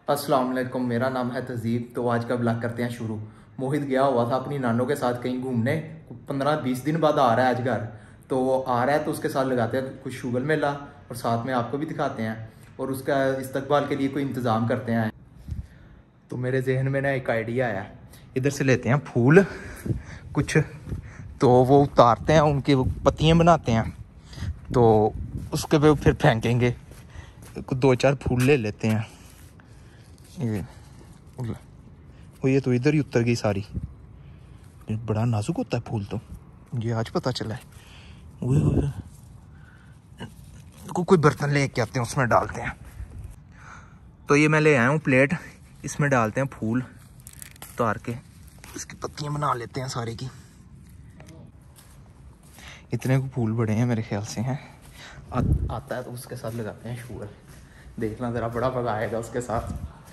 अस्सलाम वालेकुम, मेरा नाम है तहजीब। तो आज का ब्लॉग करते हैं शुरू। मोहित गया हुआ था अपनी नानों के साथ कहीं घूमने, 15-20 दिन बाद आ रहा है आज घर। तो वो आ रहा है तो उसके साथ लगाते हैं कुछ शुगर मेला और साथ में आपको भी दिखाते हैं और उसका इस्तकबाल के लिए कोई इंतज़ाम करते हैं। तो मेरे जहन में ना एक आइडिया आया, इधर से लेते हैं फूल कुछ, तो वो उतारते हैं, उनकी पत्तियाँ बनाते हैं, तो उसके पे फिर फेंकेंगे। 2-4 फूल ले लेते हैं। ये तो इधर ही उतर गई सारी। ये बड़ा नाजुक होता है फूल, तो ये आज पता चला है। कोई बर्तन लेके आते हैं, उसमें डालते हैं। तो ये मैं ले आया हूँ प्लेट, इसमें डालते हैं फूल उतार के, इसकी पत्तियां बना लेते हैं सारे की। इतने को फूल बड़े हैं मेरे ख्याल से हैं। आता है तो उसके साथ लगाते हैं शुगर। देखना ज़रा, बड़ा मज़ा आएगा उसके साथ।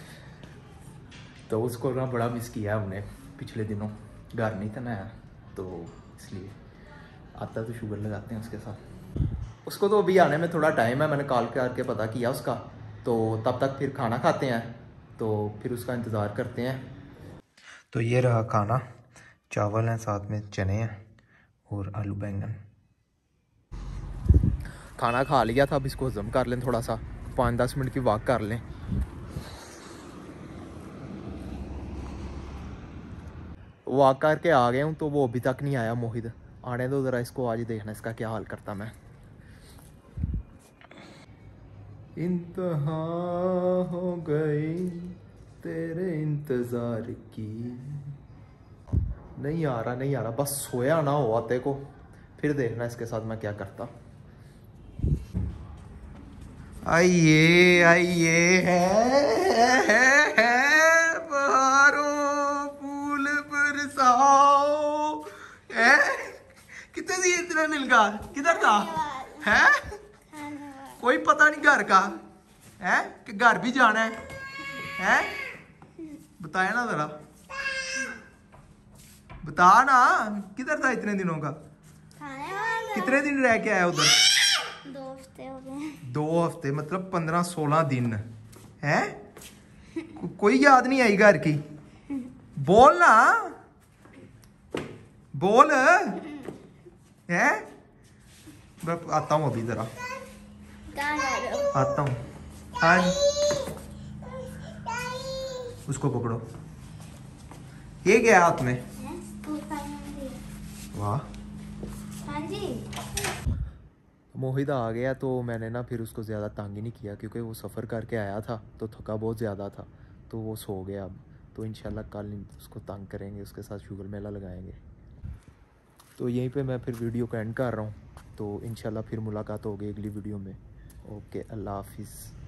तो उसको ना बड़ा मिस किया हमने पिछले दिनों, घर नहीं था नया, तो इसलिए आता है तो शुगर लगाते हैं उसके साथ। उसको तो अभी आने में थोड़ा टाइम है, मैंने कॉल करके पता किया उसका। तो तब तक फिर खाना खाते हैं, तो फिर उसका इंतज़ार करते हैं। तो ये रहा खाना, चावल हैं, साथ में चने हैं और आलू बैंगन। खाना खा लिया था, अब इसको हजम कर लें, थोड़ा सा 5-10 मिनट की वॉक कर लें। वॉक करके आ गए हूँ, तो वो अभी तक नहीं आया मोहित। आने दो ज़रा इसको, आज देखना इसका क्या हाल करता मैं। इंतहा हो गई तेरे इंतज़ार की। नहीं आ रहा, बस सोया ना हो आते को, फिर देखना इसके साथ मैं क्या करता। आइए आइए है बहारों फूल बरसाओ। है कितने दी इतना नीलगा किधर था? है कोई पता नहीं घर का है कि घर भी जाना है? बताया ना जरा, बता ना, किधर था इतने दिनों का? कितने दिन रह के आया उधर? 2 हफ्ते हो गए। 2 हफ्ते मतलब 15-16 दिन है। कोई याद नहीं आई घर की? बोल ना, बोल है। मैं आता हूँ अभी, जरा आता हूँ। हाँ, उसको पकड़ो, ये क्या हाथ में? वाह, मोहित आ गया तो मैंने ना फिर उसको ज़्यादा तंग ही नहीं किया, क्योंकि वो सफ़र करके आया था तो थका बहुत ज़्यादा था, तो वो सो गया अब। तो इंशाल्लाह कल उसको तंग करेंगे, उसके साथ शुगर मेला लगाएंगे। तो यहीं पे मैं फिर वीडियो को एंड कर रहा हूँ। तो इंशाल्लाह फिर मुलाकात होगी अगली वीडियो में। ओके, अल्लाह हाफिज़।